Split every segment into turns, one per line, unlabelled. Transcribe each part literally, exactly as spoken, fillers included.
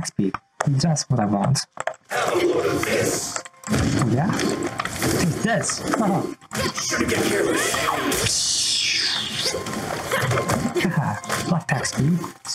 attack speed. That's what I want.
Have a load of this.
Oh, yeah? Take this. Oh.
Shouldn't get careless.
Haha, black attack speed.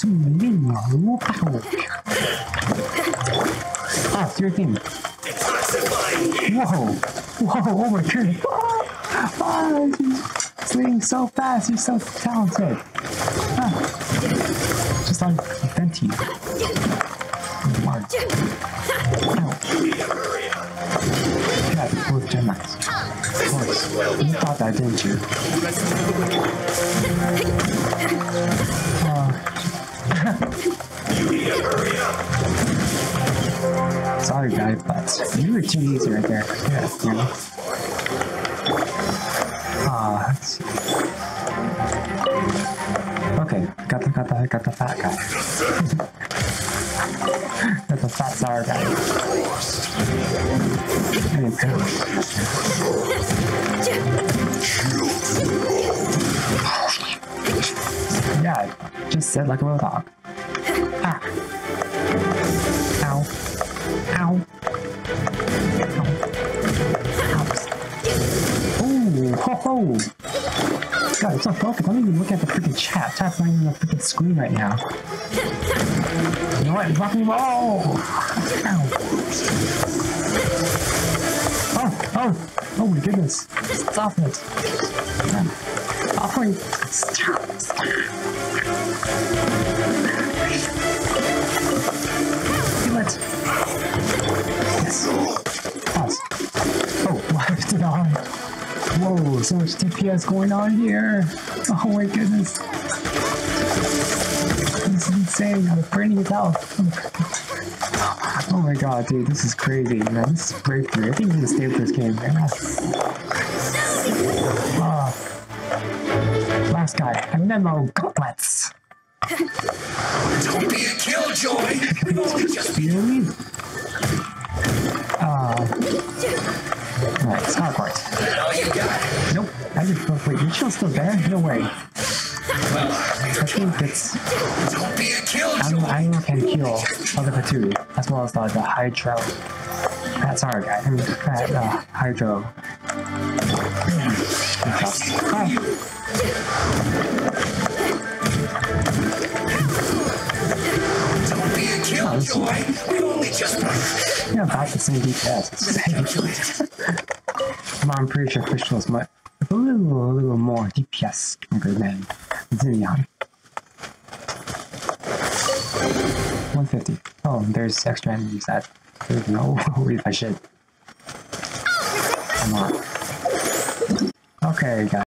Ah, it's your thing. Whoa! Whoa, oh my goodness! Ah, she's swinging so fast, you're so talented! Ah. Just like Fenty. Mark. Ow. Yeah, both Gemites. Of course. You thought that, didn't you? Uh. Sorry, guys, but you were too easy right there. Yeah, you know. Ah, let's see. Okay, got the got the got the fat guy. Got the fat sour guy. Yeah, just sit like a little dog. Ah. Ow. Ow. Ow. Ooh, ho ho! God, it's so focused. I'm not even looking at the freaking chat. Chat's not even on the freaking screen right now. You know what? Rock and roll! Ow. Oh, oh! Oh my goodness! Stop it! Oh, wait. Stop! Stop! Do it! Yes. Pause. Oh, what did I? Whoa, so much T P S going on here. Oh my goodness. This is insane. I'm burning it out. Oh my god, dude, this is crazy, man. This is breakthrough. I think I'm gonna stay with this game, man. Oh. Last guy, Anemo Gauntlets.
Don't be a killjoy.
Really? Uh. Alright, it's not quite. Nope. I just oh, wait, your shield's still there? No way. I think it's.
Don't be a killjoy.
Anemo can kill other Fatui, as well as the, the Hydro. That's our guy. I mean, that uh, Hydro. Oh.
Don't be a killjoy. We only just.
Yeah, about the same D P S. I'm pretty sure Fischl is much, a little, a little more D P S stronger than Xinyan. one fifty. Oh, there's extra enemies that there's no way if I should. Come on. Okay, guys.